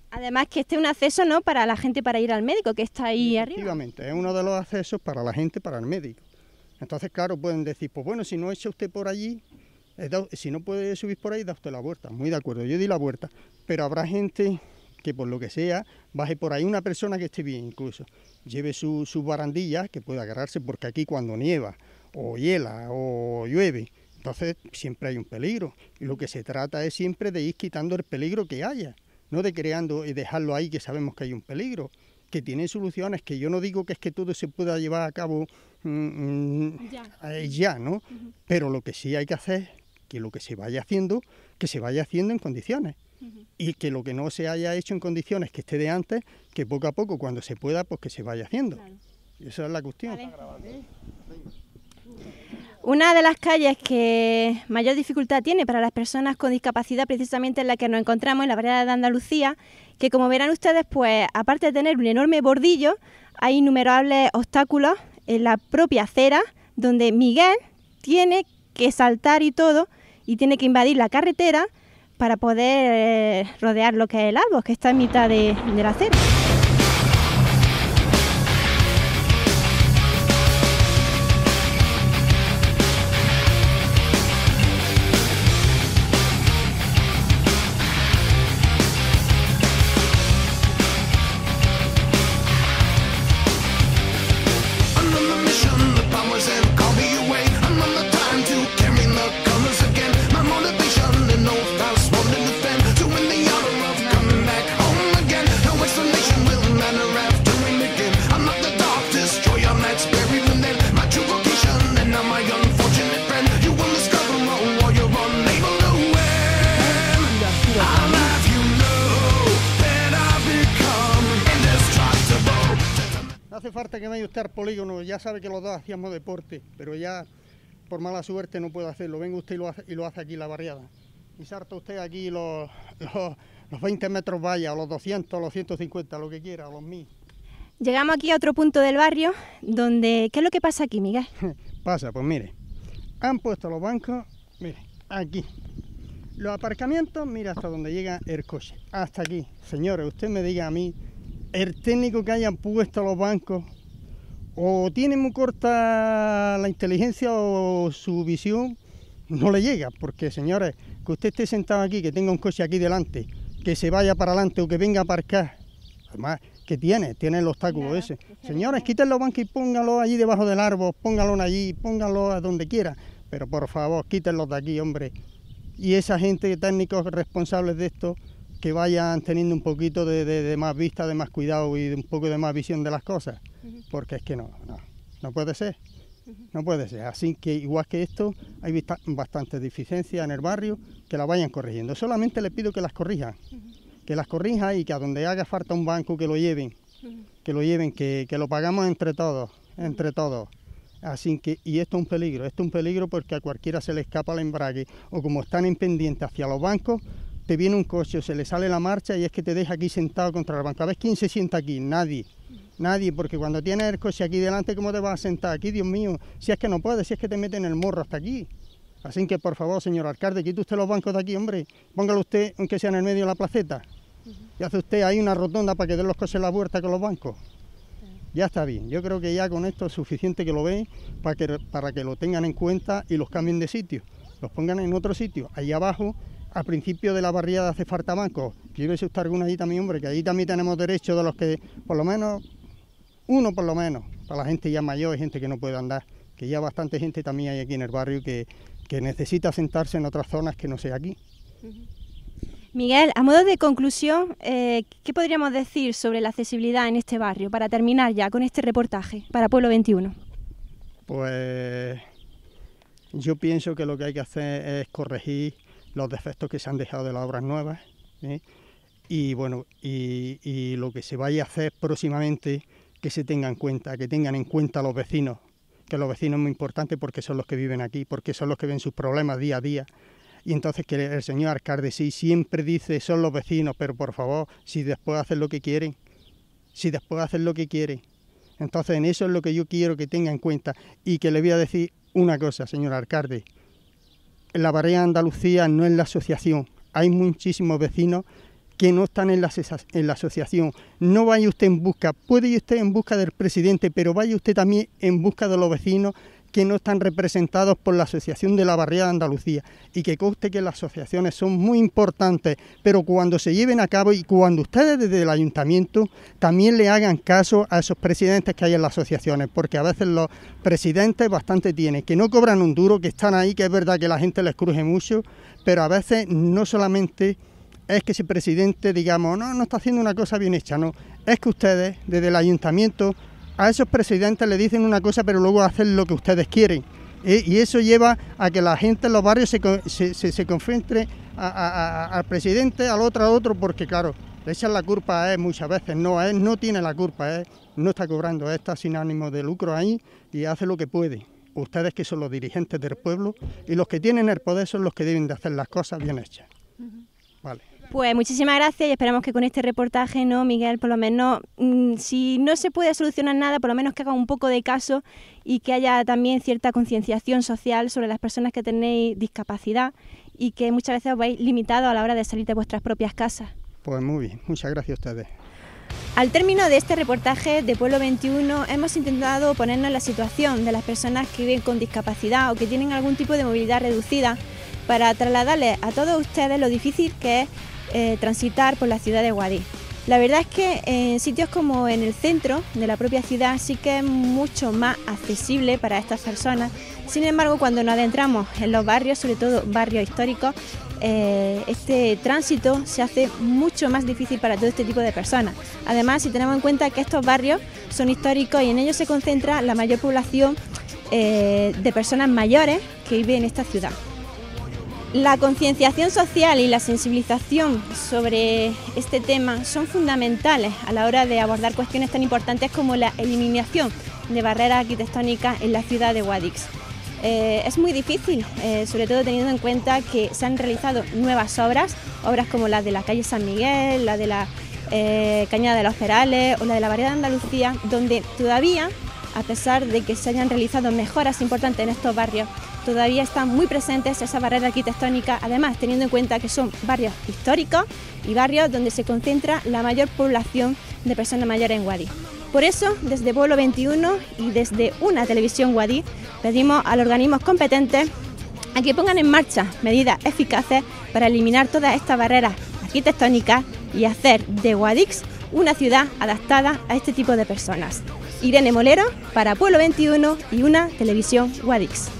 Además que este es un acceso, ¿no?, para la gente para ir al médico, que está ahí arriba. Efectivamente, es uno de los accesos para la gente, para el médico. Entonces, claro, pueden decir, pues bueno, si no echa usted por allí, si no puede subir por ahí, da usted la vuelta. Muy de acuerdo, yo di la vuelta, pero habrá gente que por lo que sea, baje por ahí, una persona que esté bien incluso, lleve sus barandillas, que pueda agarrarse, porque aquí cuando nieva, o hiela, o llueve, entonces siempre hay un peligro. Y lo que se trata es siempre de ir quitando el peligro que haya, no de creando y dejarlo ahí que sabemos que hay un peligro, que tienen soluciones, que yo no digo que es que todo se pueda llevar a cabo ya, ¿no? Pero lo que sí hay que hacer, que lo que se vaya haciendo, que se vaya haciendo en condiciones. Y que lo que no se haya hecho en condiciones que esté de antes, que poco a poco, cuando se pueda, pues que se vaya haciendo. Claro. Y esa es la cuestión. Vale. Una de las calles que mayor dificultad tiene para las personas con discapacidad, precisamente en la que nos encontramos, en la vereda de Andalucía, que como verán ustedes, pues aparte de tener un enorme bordillo, hay innumerables obstáculos en la propia acera, donde Miguel tiene que saltar y todo, y tiene que invadir la carretera para poder rodear lo que es el árbol, que está en mitad de la acera. Hace falta que vaya usted al polígono, ya sabe que los dos hacíamos deporte, pero ya por mala suerte no puedo hacerlo. Venga usted y lo hace aquí la barriada. Y salta usted aquí los 20 metros vaya, o los 200, o los 150, lo que quiera, o los 1000. Llegamos aquí a otro punto del barrio, donde... ¿Qué es lo que pasa aquí, Miguel? Pasa, pues mire, han puesto los bancos, mire, aquí. Los aparcamientos, mira hasta donde llega el coche, hasta aquí. Señores, usted me diga a mí, el técnico que hayan puesto los bancos, o tiene muy corta la inteligencia o su visión no le llega, porque señores, que usted esté sentado aquí, que tenga un coche aquí delante, que se vaya para adelante o que venga a aparcar, además, que tiene el obstáculo ese. Señores, quiten los bancos y pónganlos allí debajo del árbol, pónganlos allí, pónganlos a donde quiera, pero por favor, quítenlos de aquí, hombre. Y esa gente, técnicos responsables de esto, que vayan teniendo un poquito de más vista, de más cuidado y de un poco de más visión de las cosas, porque es que no puede ser, no puede ser. Así que igual que esto, hay bastantes deficiencias en el barrio, que las vayan corrigiendo. Solamente le pido que las corrijan, y que a donde haga falta un banco que lo lleven, que lo pagamos entre todos. Así que, y esto es un peligro porque a cualquiera se le escapa el embrague, o como están en pendiente hacia los bancos, te viene un coche, se le sale la marcha y es que te deja aquí sentado contra el banco. A ver quién se sienta aquí, nadie, porque cuando tienes el coche aquí delante, ¿cómo te vas a sentar aquí, Dios mío? Si es que no puedes, si es que te meten el morro hasta aquí. Así que, por favor, señor alcalde, quite usted los bancos de aquí, hombre, póngalo usted, aunque sea en el medio de la placeta, y hace usted ahí una rotonda para que den los coches la vuelta con los bancos. Ya está bien, yo creo que ya con esto es suficiente que lo vean para que lo tengan en cuenta y los cambien de sitio, los pongan en otro sitio, ahí abajo. Al principio de la barriada hace falta bancos, llévese usted alguna allí también, hombre, que allí también tenemos derecho de los que, por lo menos, uno por lo menos, para la gente ya mayor y gente que no puede andar, que ya bastante gente también hay aquí en el barrio que necesita sentarse en otras zonas que no sea aquí. Miguel, a modo de conclusión, ¿qué podríamos decir sobre la accesibilidad en este barrio, para terminar ya con este reportaje para Pueblo 21? Pues yo pienso que lo que hay que hacer es corregir los defectos que se han dejado de las obras nuevas, y bueno, y lo que se vaya a hacer próximamente, que se tenga en cuenta, que tengan en cuenta los vecinos, que los vecinos es muy importante porque son los que viven aquí, porque son los que ven sus problemas día a día. Y entonces que el señor alcalde sí siempre dice son los vecinos, pero por favor, si después hacen lo que quieren, entonces en eso es lo que yo quiero que tenga en cuenta. Y que le voy a decir una cosa, señor alcalde, en la barriada de Andalucía no es la asociación, hay muchísimos vecinos que no están en la asociación. No vaya usted en busca, puede ir usted en busca del presidente, pero vaya usted también en busca de los vecinos que no están representados por la Asociación de la Barriada de Andalucía, y que conste que las asociaciones son muy importantes, pero cuando se lleven a cabo y cuando ustedes desde el ayuntamiento también le hagan caso a esos presidentes que hay en las asociaciones, porque a veces los presidentes bastante tienen, que no cobran un duro, que están ahí, que es verdad que la gente les cruje mucho, pero a veces no solamente es que ese presidente, digamos, no está haciendo una cosa bien hecha, no, es que ustedes desde el ayuntamiento a esos presidentes le dicen una cosa, pero luego hacen lo que ustedes quieren. Y eso lleva a que la gente en los barrios se concentre al presidente, al otro, porque claro, le echan la culpa a él muchas veces. No, él no tiene la culpa, él no está cobrando, él está sin ánimo de lucro ahí y hace lo que puede. Ustedes, que son los dirigentes del pueblo, y los que tienen el poder son los que deben de hacer las cosas bien hechas. Vale. Pues muchísimas gracias, y esperamos que con este reportaje, ¿no, Miguel? Por lo menos, si no se puede solucionar nada, por lo menos que haga un poco de caso y que haya también cierta concienciación social sobre las personas que tenéis discapacidad y que muchas veces os vais limitados a la hora de salir de vuestras propias casas. Pues muy bien, muchas gracias a ustedes. Al término de este reportaje de Pueblo 21 hemos intentado ponernos en la situación de las personas que viven con discapacidad o que tienen algún tipo de movilidad reducida, para trasladarles a todos ustedes lo difícil que es transitar por la ciudad de Guadix. La verdad es que en sitios como en el centro de la propia ciudad sí que es mucho más accesible para estas personas. Sin embargo, cuando nos adentramos en los barrios, sobre todo barrios históricos, este tránsito se hace mucho más difícil para todo este tipo de personas. Además, si tenemos en cuenta que estos barrios son históricos y en ellos se concentra la mayor población de personas mayores que viven en esta ciudad. La concienciación social y la sensibilización sobre este tema son fundamentales a la hora de abordar cuestiones tan importantes como la eliminación de barreras arquitectónicas en la ciudad de Guadix. Es muy difícil, sobre todo teniendo en cuenta que se han realizado nuevas obras como las de la calle San Miguel, la de la Cañada de los Perales o la de la Barriada de Andalucía, donde todavía, a pesar de que se hayan realizado mejoras importantes en estos barrios, todavía están muy presentes esas barreras arquitectónicas, además teniendo en cuenta que son barrios históricos y barrios donde se concentra la mayor población de personas mayores en Guadix. Por eso, desde Pueblo 21 y desde Una Televisión Guadix, pedimos a los organismos competentes a que pongan en marcha medidas eficaces para eliminar todas estas barreras arquitectónicas y hacer de Guadix una ciudad adaptada a este tipo de personas. Irene Molero para Pueblo 21 y Una Televisión Guadix.